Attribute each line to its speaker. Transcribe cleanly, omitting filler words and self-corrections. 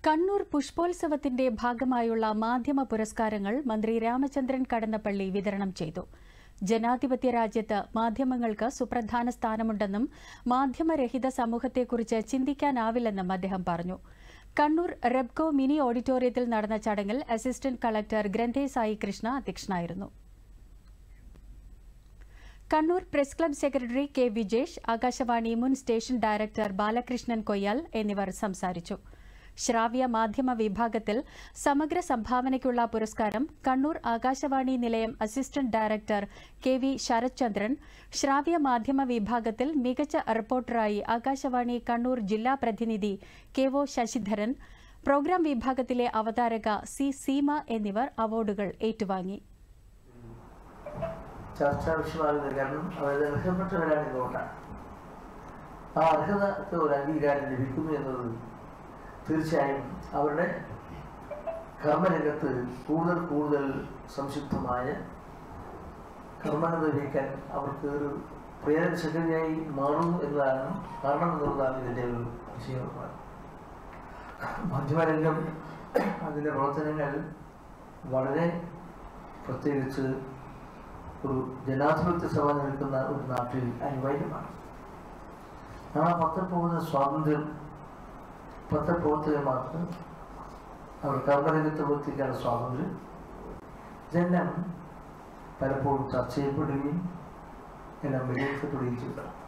Speaker 1: കണ്ണൂർ പുഷ്പോത്സവത്തിന്റെ ഭാഗമായുള്ള മാധ്യമ പുരസ്കാരങ്ങൾ മന്ത്രി രാമചന്ദ്രൻ കടന്നപ്പള്ളി വിതരണം ചെയ്തു. ജനാധിപത്യ രാജ്യത്ത് മാധ്യമങ്ങൾക്ക് സുപ്രധാന സ്ഥാനമുണ്ടെന്നും മാധ്യമരഹിത സമൂഹത്തെക്കുറിച്ച് ചിന്തിക്കാനാവില്ലെന്നും അദ്ദേഹം പറഞ്ഞു. കണ്ണൂർ റെബ്കോ മിനി ഓഡിറ്റോറിയത്തിൽ നടന്ന ചടങ്ങിൽ അസിസ്റ്റന്റ് കളക്ടർ ഗ്രന്ഥേ സായി കൃഷ്ണ അധ്യക്ഷനായിരുന്നു. Kannur press club secretary K Vijesh, Akashvani മുൻ സ്റ്റേഷൻ ഡയറക്ടർ ബാലകൃഷ്ണൻ കൊയ്യാൽ എന്നിവർ സംസാരിച്ചു. ശ്രാവ്യ മാധ്യമ വിഭാഗത്തിൽ സമഗ്ര സംഭാവനയ്ക്കുള്ള പുരസ്കാരം കണ്ണൂർ ആകാശവാണി നിലയം assistant director K V Sharathchandran, ശ്രാവ്യ മാധ്യമ വിഭാഗത്തിൽ മികച്ച റിപ്പോർട്ടറായി ആകാശവാണി കണ്ണൂർ ജില്ലാ പ്രതിനിധി കെ ഒ ശശിധരൻ, പ്രോഗ്രാം വിഭാഗത്തിലെ അവതാരക സി സീമ എന്നിവർ അവാർഡുകൾ ഏറ്റുവാങ്ങി.
Speaker 2: ചർച്ചാ വിഷയമാകുന്നത് കാരണം അവരുടെ അർഹപ്പെട്ടവരാണ് ഇതുകൊണ്ടാണ്. ആ അർഹതക്ക് ഒരു അംഗീകാരം ലഭിക്കുന്നു എന്നത് തീർച്ചയായും അവരുടെ കർമ്മരംഗത്ത് കൂടുതൽ സംശുദ്ധമായ കർമ്മം നിർവഹിക്കാൻ അവർക്ക് ഒരു പ്രേരണ ശക്തിയായി മാറുന്നു എന്നതാണ് കാരണം എന്നുള്ളതാണ് ഇതിൻ്റെ ഒരു വിഷയമാണ്. മാധ്യമരംഗം അതിൻ്റെ പ്രവർത്തനങ്ങൾ വളരെ പ്രത്യേകിച്ച് ഒരു ജനാധിപത്യ സഭ നിൽക്കുന്ന ഒരു നാട്ടിൽ അനിവാര്യമാണ്. ആ പത്രപ്രവർത്തന സ്വാതന്ത്ര്യം പത്രപ്രവർത്തകന്മാർക്ക് അവർ കർമ്മരംഗത്ത് പ്രവർത്തിക്കാനുള്ള സ്വാതന്ത്ര്യം ഇതെല്ലാം പലപ്പോഴും ചർച്ച ചെയ്യപ്പെടുകയും എല്ലാം വിലയിരുത്തപ്പെടുകയും ചെയ്തു.